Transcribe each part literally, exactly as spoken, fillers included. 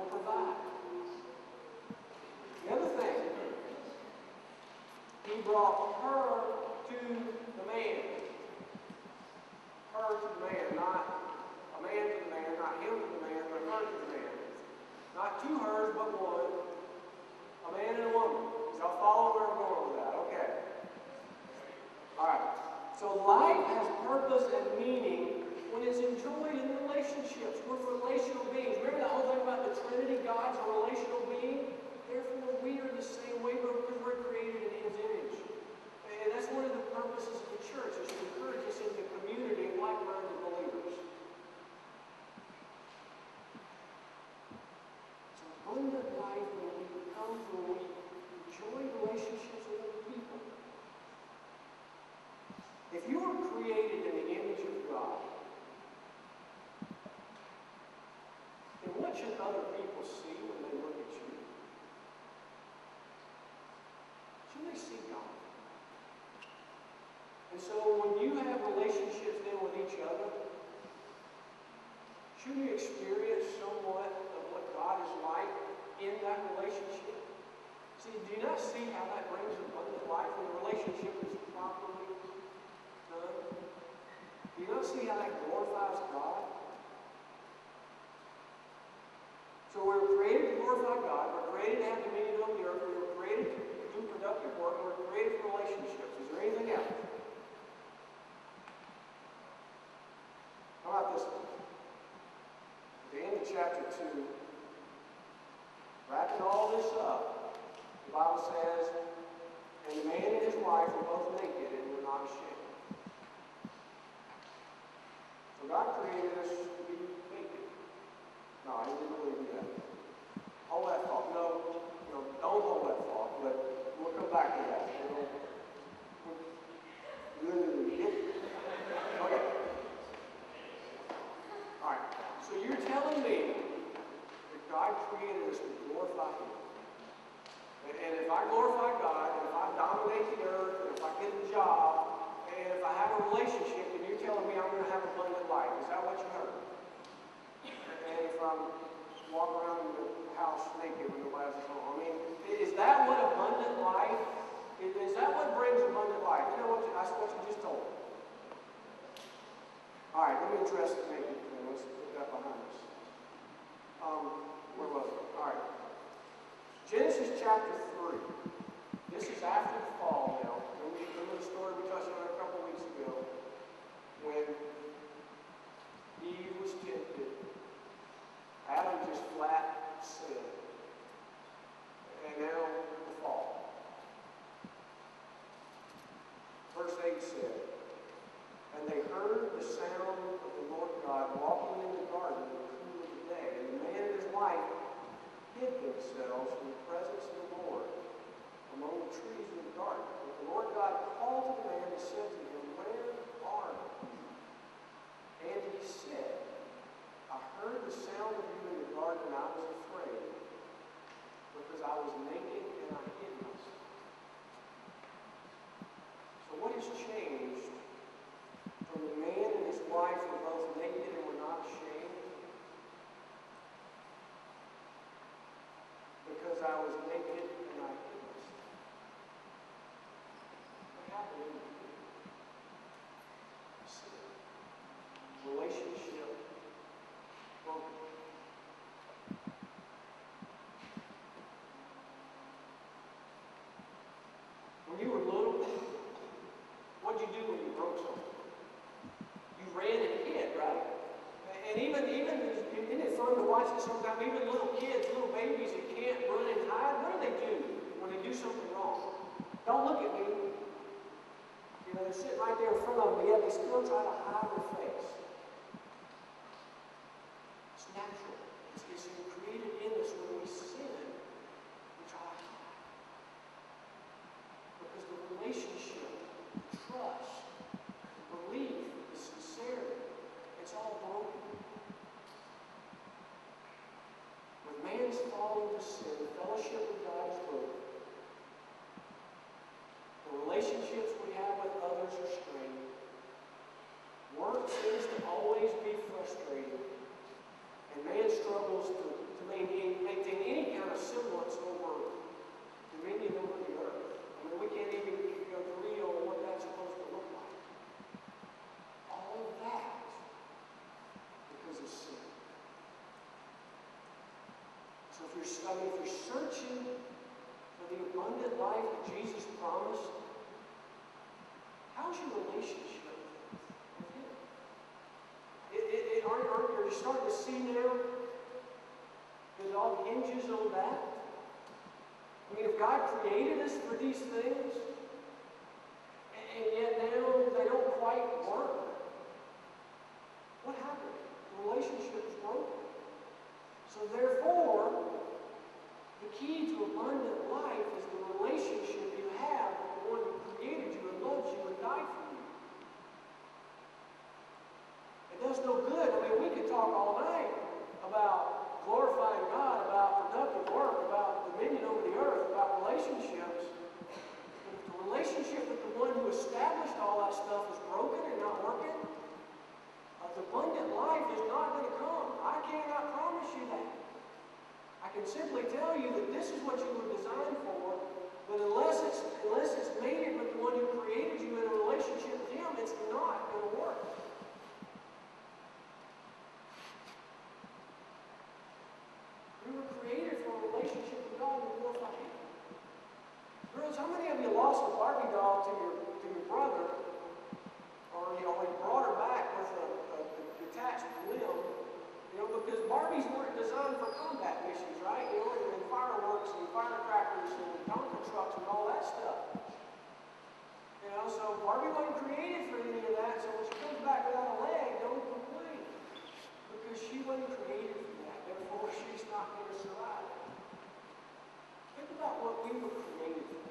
will provide. The other thing, he brought her to the man. Her to the man, not a man to the man, not him to the man, but her to the man. Not two hers, but one. A man and a woman. Y'all follow where I'm going with that? Okay. Alright. So life has purpose and meaning when it's enjoyed in relationships. We're relational beings. Remember that whole thing about the Trinity? God's a relational being? Therefore, we are the same way because we're created in His image. And that's one of the purposes of the church, is to encourage us into community of like-minded believers. So abundant life when we become, when we enjoy relationships with other people. If you were created in the image of God, then what should other people see when they look at you? Should they see God? And so when you have relationships then with each other, should you experience somewhat of what God is like in that relationship? See, do you not see how that brings abundant life when the relationship is properly done? Do you not see how that glorifies God? So we were created to glorify God. We're created to have dominion on the earth. We were created to do productive work. We're created for relationships. Is there anything else? How about this one? At the end of chapter two, wrapping all this up, the Bible says, and the man and his wife were both naked and were not ashamed. So God created us to be naked. No, He didn't believe that. Hold that thought. No, no, don't hold that thought, but we'll come back to that. Okay. All right. So you're telling me that God created us to glorify Him. And, and if I glorify God, and if I dominate the earth, and if I get a job, and if I have a relationship, then you're telling me I'm going to have abundant life. Is that what you heard? And if I'm walking around in the house naked when nobody's at home, I mean, is that what abundant life? Is, is that what brings abundant life? You know what? You, that's what you just told me. All right, let me address the naked thing. Let's put that behind us. Um, where was it? All right. Genesis chapter three. This is after the fall now. Remember the story we touched on a couple of weeks ago when Eve was tempted. Adam just flat sinned. And now the fall. Verse eight said, and they heard the sound of the Lord God walking in the garden in the cool of the day. And the man and his wife hid themselves from the presence of the Lord among the trees of the garden. And the Lord God called to the man and said to him, where are you? And he said, I heard the sound of you in the garden, and I was afraid, because I was naked and I hid myself. So what has changed from the man and his wife were both naked and were not ashamed? Because I was naked and I hid myself. What happened in the sin? Relationship broken. When you were little, what did you do when you broke something? You ran and hid, right? And even, even, isn't it fun to watch it sometimes? Even little kids, little babies that can't run and hide, what do they do when they do something wrong? Don't look at me. You know, they're sitting right there in front of them, yet they still try to hide their face. It's natural. It's, it's created in us when we sin. We try to hide. Because the relationship, the trust, the belief, the sincerity, it's all broken. When man's fallen into sin, the fellowship with God is broken. The relationships we have with others are strained. Work seems to always be frustrating. And man struggles to, to maintain I mean, if you're searching for the abundant life that Jesus promised, how's your relationship with Him? It, it, it, aren't, aren't you starting to see now that it all hinges on that? I mean, if God created us for these things, and, and yet now they don't quite work, what happened? The relationship is broken. So therefore, the key to abundant life is the relationship you have with the one who created you and loves you and died for you. It does no good. I mean, we could talk all night about glorifying God, about productive work, about dominion over the earth, about relationships. But if the relationship with the one who established all that stuff is broken and not working, uh, the abundant life is not going to come. I cannot promise you that. I can simply tell you that this is what you were designed for, but unless it's, unless it's mated with the one who created you in a relationship with Him, it's not going to work. We were created for a relationship with God and glorify Him. Girls, how many of you lost a Barbie doll to your, to your brother, or you know, he brought her back with a, a, a detached limb? You know, because Barbies weren't designed for combat missions, right? You know, and fireworks and firecrackers and Tonka trucks and all that stuff. You know, so Barbie wasn't created for any of that, so when she comes back without a leg, don't complain. Because she wasn't created for that, therefore she's not going to survive. Think about what we were created for.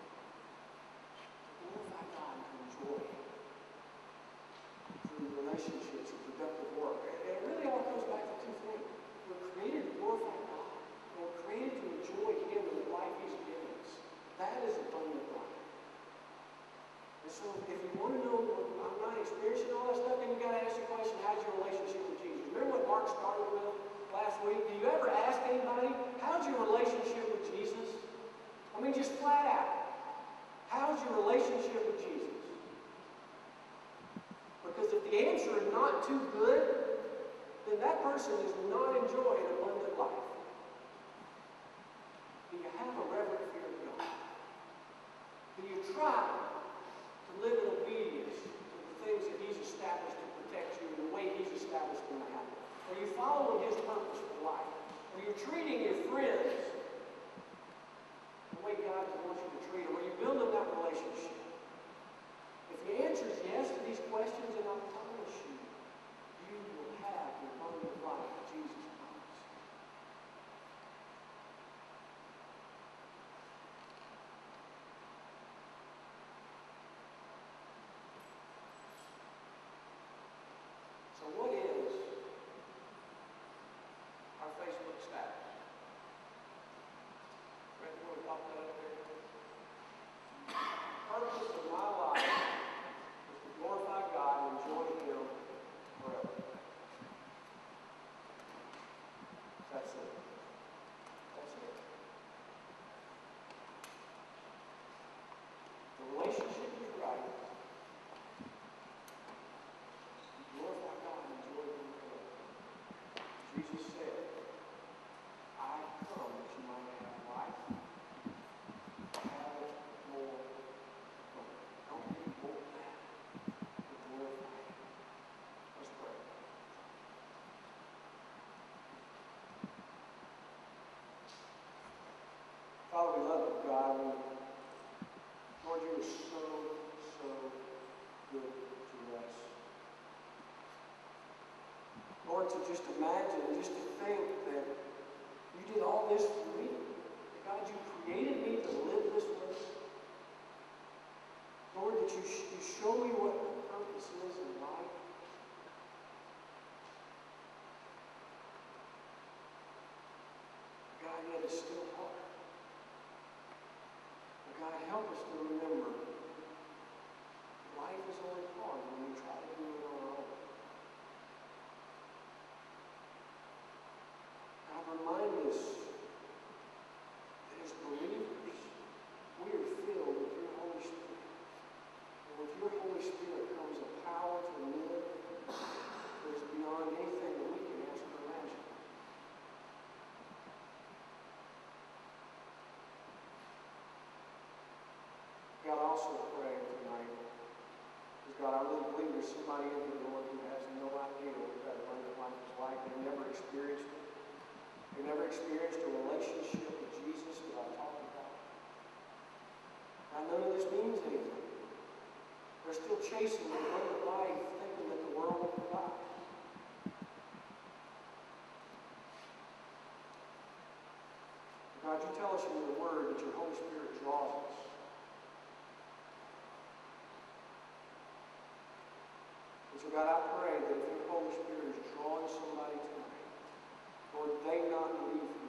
To glorify God and to enjoy Him through relationships and productive work. And it really all comes back to two things. We're created to glorify God, and we're created to enjoy Him and the life He's given us. That is abundant life. And so if you want to know, I'm not experiencing all that stuff, then you got to ask the question, how's your relationship with Jesus? Remember what Mark started with last week? Do you ever ask anybody, how's your relationship with Jesus? I mean, just flat out. How's your relationship with Jesus? Because if the answer is not too good, then that person is not enjoying abundant life. Do you have a reverent fear of God? Do you try to live in obedience to the things that He's established to protect you and the way He's established them to happen? Are you following His purpose for life? Are you treating your friends the way God wants you to treat them? Are you building that relationship? If the answer is yes to these questions, then I promise you, you will have the abundant life that Jesus promised. So what is our Facebook status? Right, you want to pop that up there? Purpose of my life is to glorify God and enjoy Him forever. That's it. That's it. The relationship is right. You glorify God and enjoy Him forever. Jesus said, I come that you might have life. Have it more. Don't be more than that. But glorify Him. Let's pray. Father, we love you, God. Lord, you are so, so good to us. Lord, to just imagine, just to think that you did all this for me. God, you created me to live this way. Lord, that you, sh you show me what the purpose is in life. God, yet it's still hard. But God, help us to remember that life is only hard when we try to do it on our own. God, remind us that as believers, God, I really believe there's somebody in here, Lord, who has no idea what that abundant life is like. They've never experienced it. They've never experienced a relationship with Jesus that I'm talking about. Now, none of this means anything. They're still chasing the abundant life, thinking that the world will provide. God, you tell us in your word that your Holy Spirit draws us. And so, God, I pray that if your Holy Spirit is drawing somebody tonight, Lord, they not leave